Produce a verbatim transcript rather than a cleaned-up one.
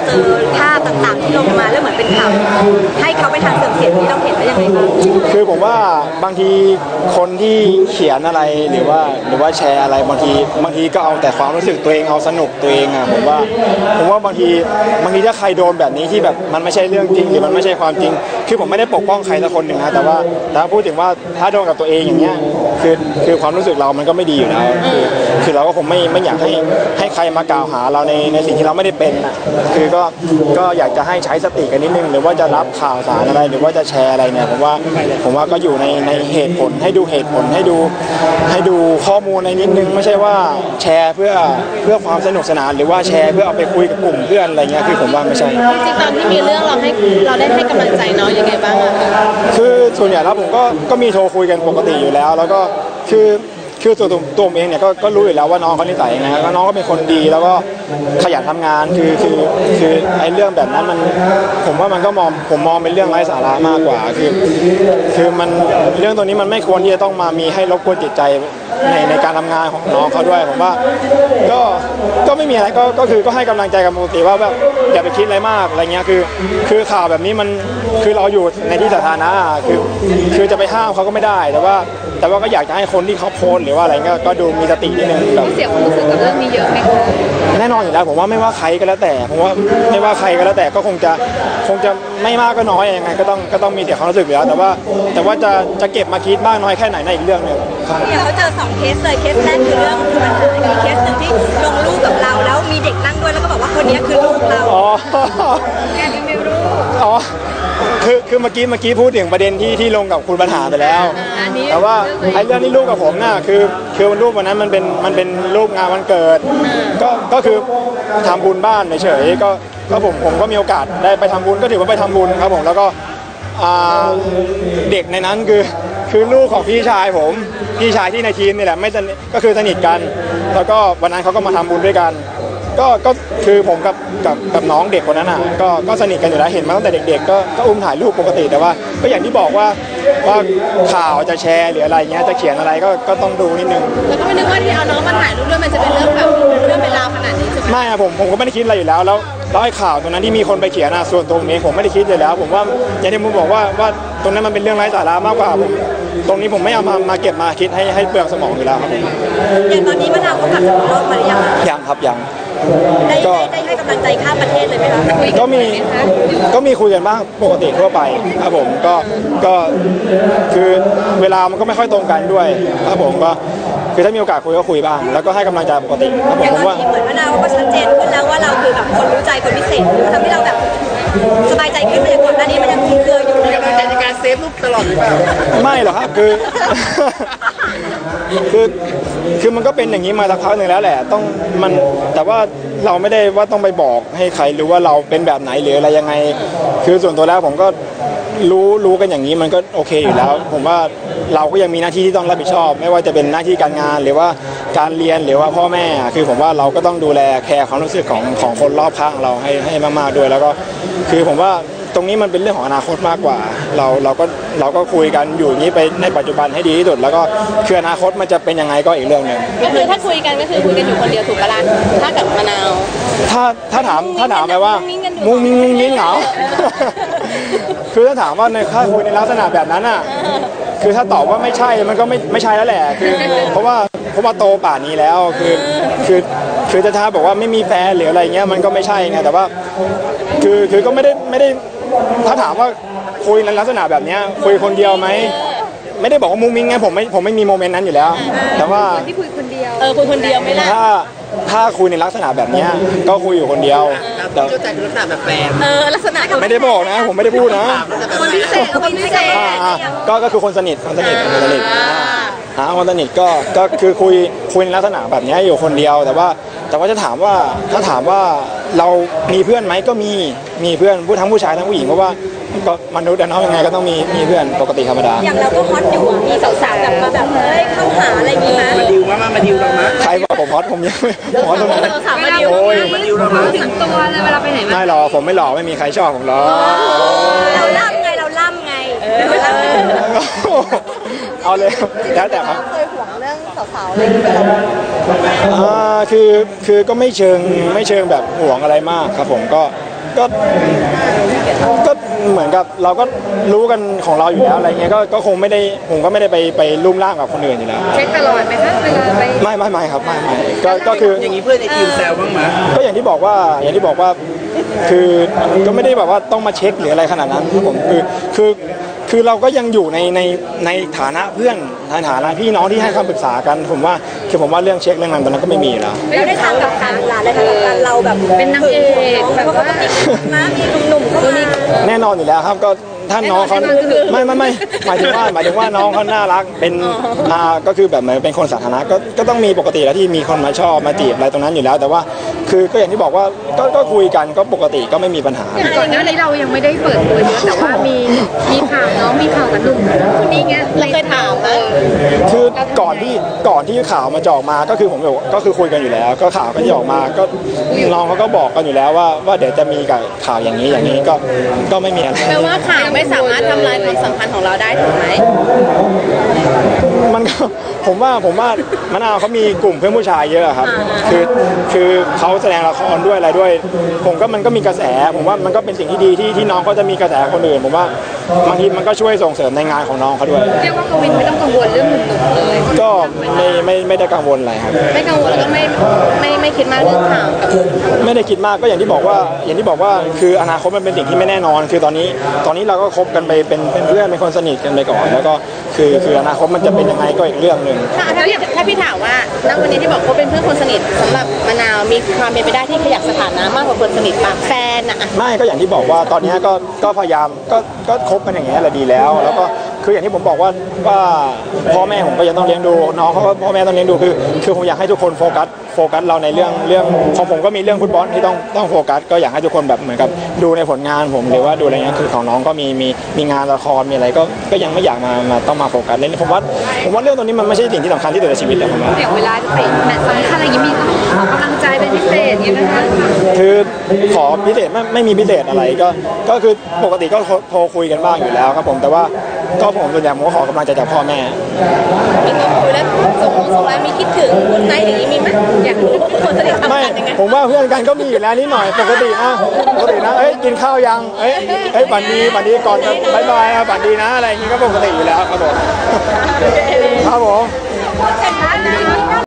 เจอภาพต่างๆที่ลงมาแล้วเหมือนเป็นข่าวให้เขาไปทางเสื่อมเสียที่เราเห็นได้ยังไงคะคือผมว่าบางทีคนที่เขียนอะไรหรือว่าหรือว่าแชร์อะไรบางทีบางทีก็เอาแต่ความรู้สึกตัวเองเอาสนุกตัวเองอ่ะผมว่าผมว่าบางทีบางทีถ้าใครโดนแบบนี้ที่แบบมันไม่ใช่เรื่องจริงหรือมันไม่ใช่ความจริงคือผมไม่ได้ปกป้องใครสักคนหนึ่งนะแต่ว่าถ้าพูดถึงว่าถ้าโดนกับตัวเองอย่างเงี้ยคือคือความรู้สึกเรามันก็ไม่ดีอยู่แล้วคือคือเราก็คงไม่ไม่อยากให้ให้ใครมากล่าวหาเราในในสิ่งที่เราไม่ได้เป็นอ่ะคือก็ก็อยากจะให้ใช้สติกันนิดนึงหรือว่าจะรับข่าวสารอะไรหรือว่าจะแชร์อะไรเนี่ยผมว่าผมว่าก็อยู่ในในเหตุผลให้ดูเหตุผลให้ดูให้ดูข้อมูลในนิดนึงไม่ใช่ว่าแชร์เพื่อเพื่อความสนุกสนานหรือว่าแชร์เพื่อเอาไปคุยกับกลุ่มเพื่อนอะไรเงี้ยคือผมว่าไม่ใช่จริงๆตอนที่มีเรื่องเราให้เราได้ให้กำลังใจน้องยังไงบ้างอะคือส่วนใหญ่แล้วผมก็ก็มีโทรคุยกันปกติอยู่แล้วแล้วก็คือคือตัวตัวผมเองเนี่ยก็ก็รู้อยู่แล้วว่าน้องเขานิสัยยังไงก็น้องก็เป็นคนดีแล้วก็ขยันทำงานคือคือคือไอ้เรื่องแบบนั้นมันผมว่ามันก็มองผมมองเป็นเรื่องไร้สาระมากกว่าคือคือมันเรื่องตัวนี้มันไม่ควรที่จะต้องมามีให้รบกวนจิตใจในในการทำงานของน้องเขาด้วยผมว่าก็ก็ไม่มีอะไรก็ก็คือก็ให้กำลังใจกันปกติว่าแบบอย่าไปคิดอะไรมากอะไรเงี้ยคือคือข่าวแบบนี้มันคือเราอยู่ในที่สาธารณะคือคือจะไปห้ามเขาก็ไม่ได้แต่ว่าแต่ว่าก็อยากจะให้คนที่เขาโพสหรือว่าอะไรเงี้ยก็ดูมีสตินิดนึงแบบเสียความรู้สึกกับเรื่องนี้เยอะไหมคะแน่นอนอยู่แล้วผมว่าไม่ว่าใครก็แล้วแต่ผมว่าไม่ว่าใครก็แล้วแต่ก็คงจะคงจะไม่มากก็น้อยยังไงก็ต้องก็ต้องมีแต่ความรู้สึกอยู่แล้วแต่ว่าแต่ว่าจะจะเก็บมาคิดมากน้อยแค่ไหนในอีกเรื่องนึงเนี่ยเขาเจอสองเคสเลยเคสแรกคือเรื่องคือปัญหาอีกเคสหนึ่งที่ลงรูปกับเราแล้วมีเด็กนั่งด้วยแล้วก็บอกว่าคนนี้คือลูกเราอ๋อแค่นี้ไม่รู้อ๋อคือคือเมื่อกี้เมื่อกี้พูดถึงประเด็นที่ที่ลงกับคุณปัญหาไปแล้วแต่ว่าไอ้เรื่องที่รูปกับผมน่ะคือคือรูปวันนั้นมันเป็นมันเป็นรูปงานวันเกิดก็ก็คือทำบุญบ้านเฉยๆก็ก็ผมผมก็มีโอกาสได้ไปทำบุญก็ถือว่าไปทำบุญครับผมแล้วก็เด็กในนั้นคือคือลูกของพี่ชายผมพี่ชายที่ในทีมนี่แหละไม่สนิทก็คือสนิทกันแล้วก็วันนั้นเขาก็มาทำบุญด้วยกันก็ก็คือผมกับกับกับน้องเด็กคนนั้นอ่ะก็ก็สนิทกันอยู่แล้วเห็นมาตั้งแต่เด็กๆก็ก็อุ้มถ่ายรูปปกติแต่ว่าก็อย่างที่บอกว่าว่าข่าวจะแชร์หรืออะไรเงี้ยจะเขียนอะไรก็ก็ต้องดูนิดนึงแล้วก็ไม่นึกว่าที่เอาน้องมาถ่ายรูปด้วยมันจะเป็นเรื่องแบบเรื่องเป็นราวขนาดนี้ใช่ไหมไม่อะผมผมก็ไม่ได้คิดอะไรอยู่แล้วแล้วแล้วไอ้ข่าวตรงนั้นที่มีคนไปเขียนอะส่วนตัวผมเองผมไม่ได้คิดเลยแล้วผมว่าอย่างที่ผมบอกว่าว่าตรงนั้นมันเป็นเรื่องไร้สาระมากกว่าผมตรงนี้ผมไม่เอามามาเก็บมาคิดให้ให้เปลืองสมองอยู่แล้วครับผมอย่างตอนนี้มะนาวเขากลับจากโลกมาหรือยังยังครับยังได้ได้ให้กำลังใจข้ามประเทศเลยไหมคะก็มีก็มีคุยกันบ้างปกติทั่วไปครับผมก็ก็คือเวลามันก็ไม่ค่อยตรงกันด้วยครับผมก็คือถ้ามีโอกาสคุยก็คุยบ้างแล้วก็ให้กำลังใจปกติครับผมผมว่าเหมือนมะนาวก็ชัดเจนขึ้นแล้วว่าเราคือแบบคนรู้ใจคนพิเศษทำให้เราแบบสบายใจขึ้นไปก่อนหน้านี้มันยังเคยอยู่ในกำลังใจในการเซฟรูปตลอดหรือเปล่าไม่หรอกครับคือคือคือมันก็เป็นอย่างนี้มาสักพักหนึ่งแล้วแหละต้องมันแต่ว่าเราไม่ได้ว่าต้องไปบอกให้ใครรู้ว่าเราเป็นแบบไหนหรืออะไรยังไงคือส่วนตัวแล้วผมก็รู้รู้กันอย่างนี้มันก็โอเคอยู่แล้วผมว่าเราก็ยังมีหน้าที่ที่ต้องรับผิดชอบไม่ว่าจะเป็นหน้าที่การงานหรือว่าการเรียนหรือว่าพ่อแม่คือผมว่าเราก็ต้องดูแลแคร์ความรู้สึกของของคนรอบข้างเราให้ให้มากๆด้วยแล้วก็คือผมว่าตรงนี้มันเป็นเรื่องของอนาคตมากกว่าเราเราก็เราก็คุยกันอยู่อย่างนี้ไปในปัจจุบันให้ดีที่สุดแล้วก็คืออนาคตมันจะเป็นยังไงก็อีกเรื่องหนึ่งก็คือถ้าคุยกันก็คือคุยกันอยู่คนเดียวถูกปะล่ะถ้ากับมะนาวถ้าถ้าถามถ้าถามไปว่ามุ้งมิ้งมุ้งมิ้งเหรอคือถ้าถามว่าในถ้าคุยในลักษณะแบบนั้นอ่ะคือถ้าตอบว่าไม่ใช่มันก็ไม่ไม่ใช่แล้วแหละคือเพราะว่าเพราะว่าโตป่านนี้แล้วคือคือคือจะท้าบอกว่าไม่มีแฟนหรืออะไรเงี้ยมันก็ไม่ใช่ไงแต่ว่าคือคือก็ไม่ได้ไม่ได้ถ้าถามว่าคุยในลักษณะแบบนี้คุยคนเดียวไหมไม่ได้บอกว่ามุ้งมิ้งไงผมไม่ผมไม่มีโมเมนต์นั้นอยู่แล้วแต่ว่าที่คุยคนเดียวเออคุยคนเดียวไม่ได้ถ้าถ้าคุยในลักษณะแบบนี้ก็คุยอยู่คนเดียวแต่เข้าใจคือลักษณะแบบแฟนเออลักษณะไม่ได้บอกนะผมไม่ได้พูดนะคนพิเศษคนพิเศษก็ก็คือคนสนิทคนสนิทคนสนิทหาคนสนิทก็ก็คือคุยคุยในลักษณะแบบนี้อยู่คนเดียวแต่ว่าแต่ว่าจะถามว่าถ้าถามว่าเรามีเพื่อนไหมก็มีมีเพื่อนผู้ทั้งผู้ชายทั้งผู้หญิงเพราะว่าก็มนุษย์เนาะยังไงก็ต้องมีมีเพื่อนปกติธรรมดาอย่างเราก็ฮอตอยู่มีสาวๆแบบมาแบบเฮ้ยเข้าหาอะไรอย่างงี้มั้ยมาดิวมามาดิวเรามั้ยใครบอกผมฮอตผมยังไม่ฮอตตรงนั้นสาวมาดิวมาดิวเรามั้ยถึงตัวเลยเวลาไปไหนไม่หรอกผมไม่หล่อไม่มีใครชอบผมหรอกเราล่ำไงเราล่ำไงเอาเลยแล้วแต่ครับเคยห่วงเรื่องสาวๆอะไรอย่างเงี้ยอ่าคือคือก็ไม่เชิงไม่เชิงแบบห่วงอะไรมากครับผมก็ก็ก็เหมือนกับเราก็รู้กันของเราอยู่แล้วอะไรเงี้ยก็ก็คงไม่ได้ผมก็ไม่ได้ไปไปลุ่มล่ามกับคนอื่นอยู่แล้วเช็คตลอดไหมคะเวลาไปไม่ไม่ไม่ครับไม่ไม่ก็ก็คืออย่างนี้เพื่อนในทีมแซวบ้างไหมก็อย่างที่บอกว่าอย่างที่บอกว่าคือก็ไม่ได้แบบว่าต้องมาเช็คหรืออะไรขนาดนั้นครับผมคือคือคือเราก็ยังอยู่ในในในฐานะเพื่อนในฐานะพี่น้องที่ให้คำปรึกษากันผมว่าคือผมว่าเรื่องเช็คเรื่องนั้นตอนนั้นก็ไม่มีแล้วแล้วได้ทางกับทางหลานได้ทางกับการเราแบบเป็นนางเอกแบบว่าม้ามีหนุ่มๆเข้ามาแน่นอนอยู่แล้วครับก็ถ้าน้องเขาไม่ไม่ไม่หมายถึงว่าหมายถึงว่าน้องเขาน่ารักเป็นอ่าก็คือแบบเหมือนเป็นคนสาธารณะก็ก็ต้องมีปกติแล้วที่มีคนมาชอบมาจีบอะไรตรงนั้นอยู่แล้ว แต่ว่าคือก็อย่างที่บอกว่าก็ก็คุยกันก็ปกติก็ไม่มีปัญหาอย่างก่อนหน้านี้เรายังไม่ได้เปิดตัวเยอะแต่ว่ามีมีข่าวน้องมีข่าวกับหนุ่มคนนี้ไงเราเคยถามนะคือก่อนที่ก่อนที่ข่าวมาจะออกมาก็คือผมบอกก็คือคุยกันอยู่แล้ว ก็ข่าวก็จะออกมาก็น้องเขาก็บอกกันอยู่แล้วว่าว่าเดี๋ยวจะมีกับข่าวอย่างนี้อย่างนี้ก็ก็ไม่มีอะไรแปลว่าข่าวไม่สามารถทำลายความสัมพันธ์ของเราได้ถูกไหมมันก็ผมว่าผมว่ามะนาวเขามีกลุ่มเพื่อนผู้ชายเยอะครับคือคือเขาแสดงละครด้วยอะไรด้วย ผมก็มันก็มีกระแส ผมว่ามันก็เป็นสิ่งที่ดีที่ที่น้องเขาจะมีกระแสคนอื่นผมว่าบางทีมันก็ช่วยส่งเสริมในงานของน้องเขาด้วยเรียกว่ากวินไม่ต้องกังวลเรื่องหนุ่มๆเลยก็ไม่ไม่ไม่ได้กังวลอะไรครับไม่กังวลแล้วก็ไม่ไม่ไม่คิดมากเรื่องข่าวกับไม่ได้คิดมากก็อย่างที่บอกว่าอย่างที่บอกว่าคืออนาคตมันเป็นสิ่งที่ไม่แน่นอน คือตอนนี้ตอนนี้เราก็คบกันไปเป็นเป็นเพื่อนเป็นคนสนิทกันไปก่อนแล้วก็คือคืออนาคตมันจะเป็นยังไงก็อีกเรื่องหนึ่งถ้าถ้าพี่ถ้าพี่ถามว่าณวันนี้ที่บอกเขาเป็นเพื่อนคนสนิทสำหรับมะนาวมีความเป็นไปได้ที่ขยับสถานะมากกว่าคนสนิทปะแฟนอะไม่ก็อย่างที่บอกว่าตอนนี้ก็ก็พยายามก็ก็คบกันอย่างเงี้ยแหละดีแล้ว แล้วก็คืออย่างที่ผมบอกว่าว่าพ่อแม่ผมก็ยังต้องเลี้ยงดูน้องเขาก็พ่อแม่ต้องเลี้ยงดูคือคือผมอยากให้ทุกคนโฟกัสโฟกัสเราในเรื่องเรื่องของผมก็มีเรื่องฟุตบอลที่ต้องต้องโฟกัสก็อยากให้ทุกคนแบบเหมือนกับดูในผลงานผมหรือว่าดูอะไรเงี้ยคือของน้องก็มีมีมีงานละครมีอะไรก็ก็ยังไม่อยากมามาต้องมาโฟกัสเลยผมว่าผมว่าเรื่องตรงนี้มันไม่ใช่สิ่งที่สำคัญที่สุดในชีวิตเลยผมว่าอย่างเวลาจะไปแมตช์สำคัญอะไรอย่างนี้มีขอกำลังใจเป็นพิเศษอย่างนี้นะคะคือขอพิเศษไม่ไม่มีพิเศษอะไรก็ก็คือปกติก็โทรคุยกันบ้างอยู่แล้วครับผมแต่ว่าก็ผมส่วนใหญ่ผมก็ขอกำลังใจจากพ่อแม่มีคนคุยแล้วส่งส่งไลน์มีคิดถึงคุณไนท์อย่างนี้มีไหมอยากคนสนิททำไม่กันยังไงผมว่าเพื่อนกันก็มีอยู่แล้วนิดหน่อยปกตินะปกตินะเอ้ยกินข้าวยังเอ้ยเอ้ยฝันดีฝันดีก่อนจะบายบายฝันดีนะอะไรอย่างงี้ก็ปกติอยู่แล้วครับผมครับผมเสร็จแล้วนะ